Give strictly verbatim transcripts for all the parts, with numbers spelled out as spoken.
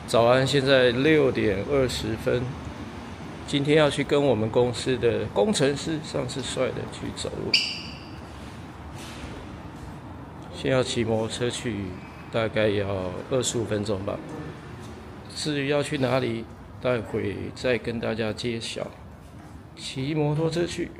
早安，现在六点二十分。今天要去跟我们公司的工程师上次帅的去走路，先要骑摩托车去，大概要二十五分钟吧。至于要去哪里，待会再跟大家揭晓。骑摩托车去。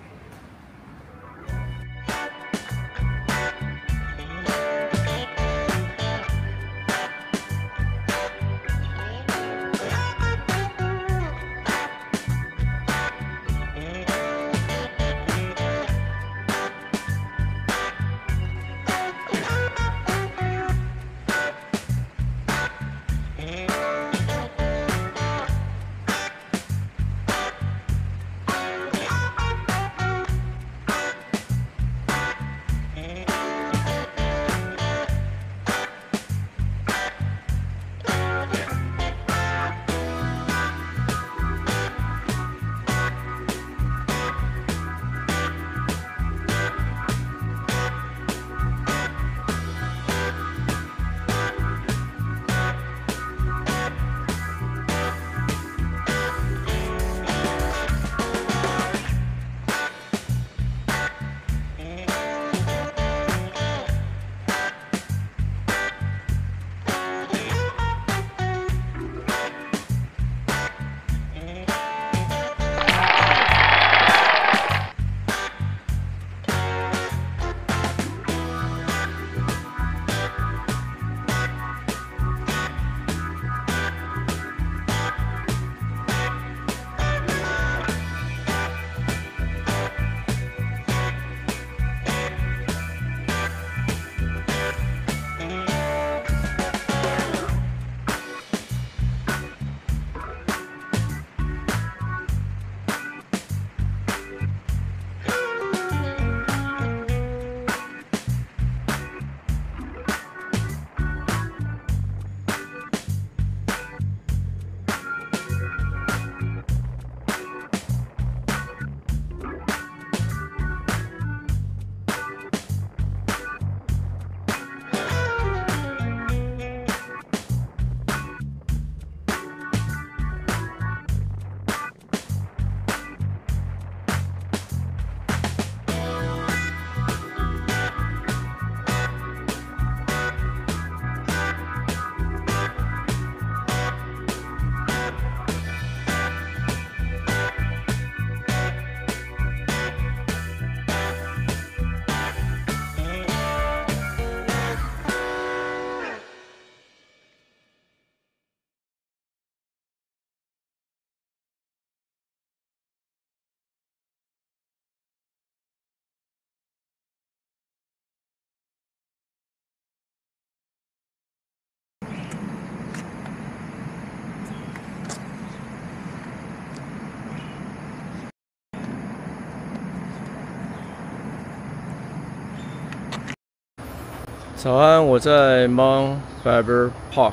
早安，我在 Mount Faber Park，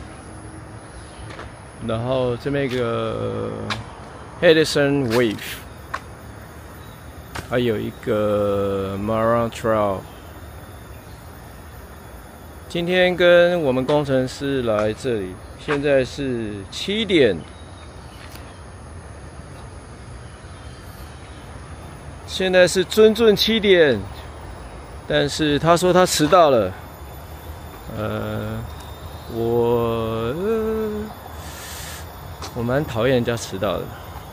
然后这边一个 Henderson Wave， 还有一个 Marine Trail。今天跟我们工程师来这里，现在是七点，现在是谆谆七点，但是他说他迟到了。呃，我呃我蛮讨厌人家迟到的，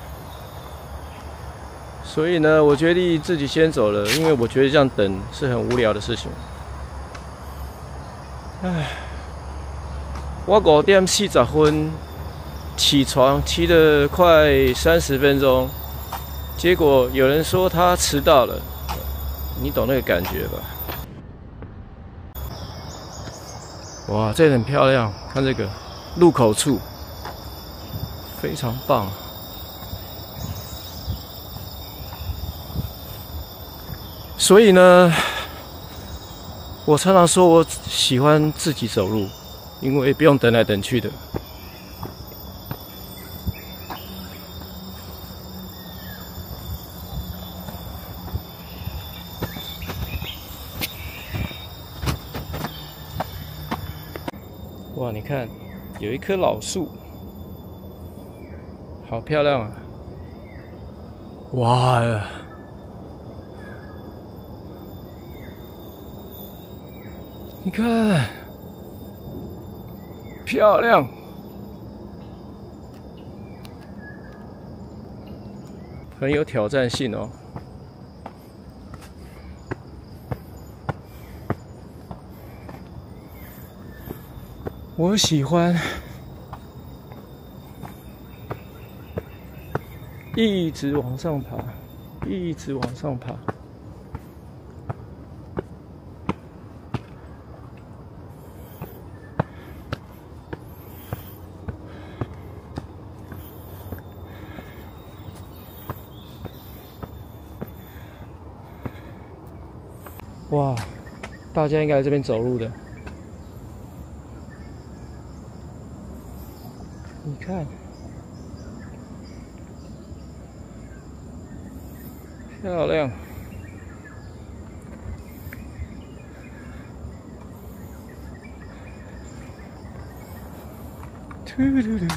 所以呢，我决定自己先走了，因为我觉得这样等是很无聊的事情。唉，我五点四十分起床，骑了快三十分钟，结果有人说他迟到了，你懂那个感觉吧？哇，这很漂亮，看这个入口处，非常棒。所以呢，我常常说我喜欢自己走路，因为不用等来等去的。哇，你看有一棵老树，好漂亮啊！哇呀！你看，漂亮，很有挑战性哦。我喜欢一直往上爬，一直往上爬。哇，大家应该来这边走路的。你看，漂亮。嘟嘟嘟。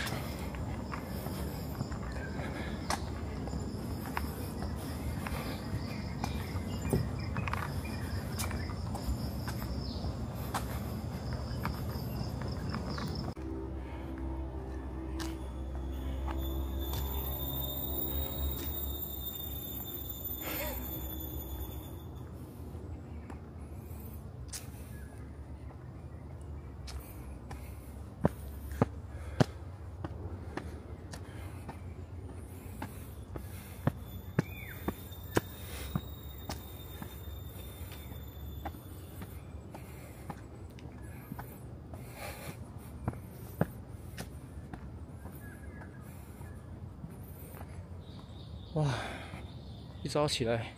哇！一早起来，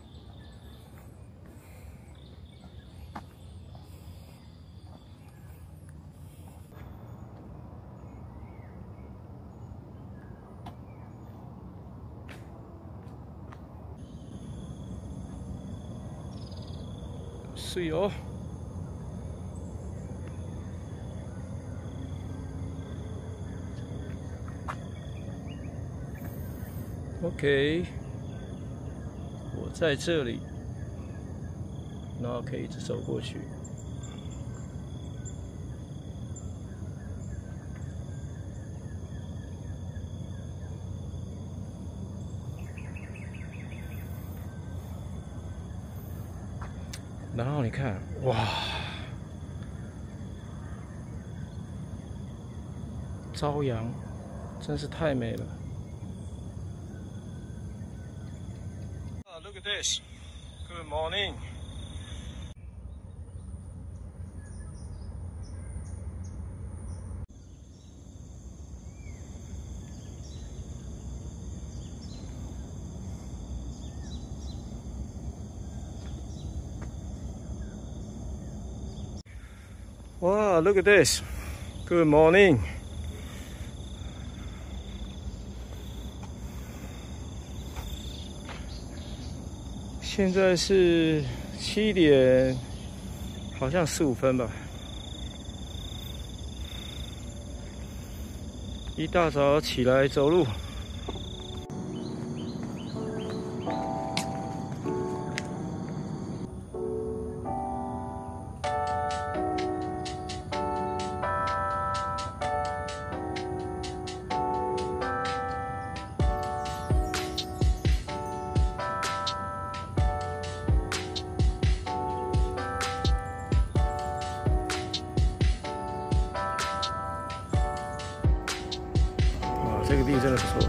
水哦。OK， 我在这里，然后可以一直走过去。然后你看，哇，朝阳真是太美了。 Look at this. Good morning. Wow, look at this. Good morning. 现在是七点，好像十五分吧。一大早起来走路。这个地真的不错。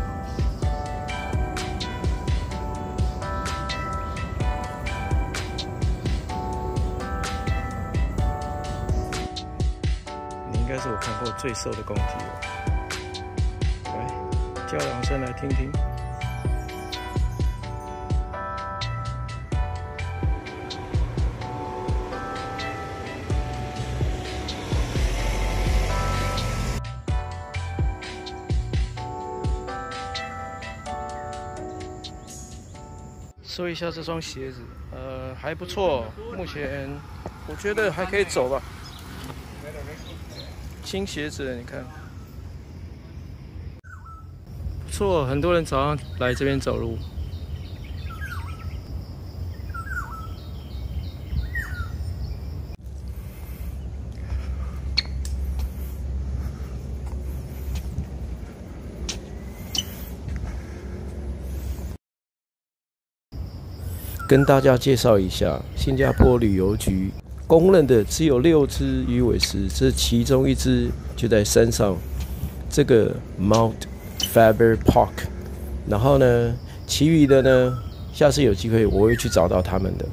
你应该是我看过最瘦的公鸡了。来，叫两声来听听。 说一下这双鞋子，呃，还不错，目前我觉得还可以走吧。 清鞋子了，你看，不错，很多人早上来这边走路。跟大家介绍一下，新加坡旅游局公认的只有六只鱼尾狮，这其中一只就在山上，这个 Mount Faber Park。然后呢，其余的呢，下次有机会我会去找到他们的。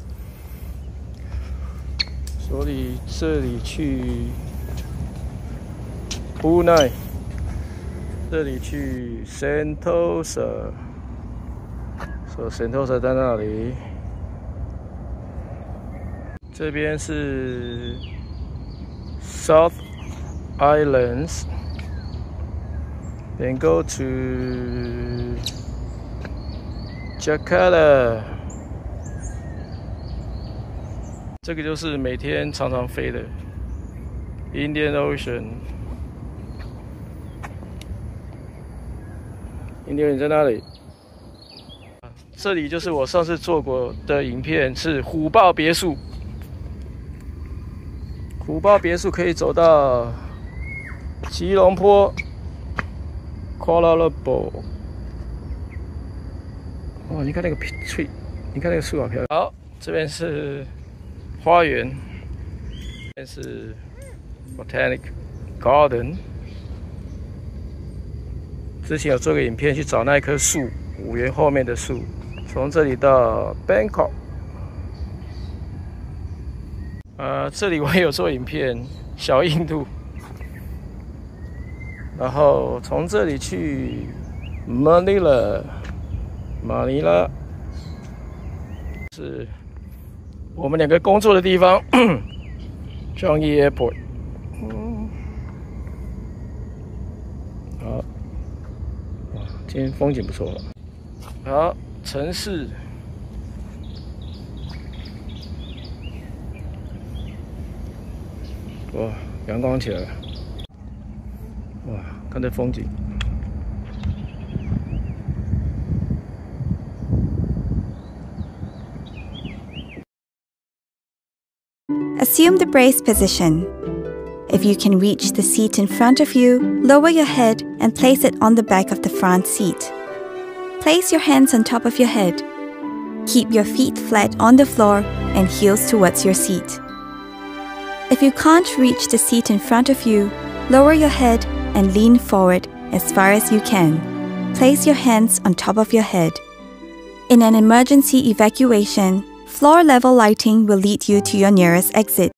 所以这里去 Bunai， 这里去 Sentosa。所以 Sentosa 在那里，这边是 South Islands， then go to Jakarta。这个就是每天常常飞的 Indian Ocean。Indian 在哪里？这里就是我上次做过的影片，是虎豹别墅。虎豹别墅可以走到吉隆坡 Kuala Lumpur。哦，你看那个翠，你看那个树好漂亮。好，这边是花园，这边是 Botanic Garden。之前有做个影片去找那一棵树，五园后面的树。从这里到 Bangkok， 呃，这里我也有做影片，小印度。然后从这里去 Manila， 马尼拉是我们两个工作的地方，Changi Airport。嗯，好，哇，今天风景不错了。好。城市，哇，阳光起来了，哇，看这风景。 Assume the brace position. If you can reach the seat in front of you, lower your head and place it on the back of the front seat. Place your hands on top of your head. Keep your feet flat on the floor and heels towards your seat. If you can't reach the seat in front of you, lower your head and lean forward as far as you can. Place your hands on top of your head. In an emergency evacuation, floor level lighting will lead you to your nearest exit.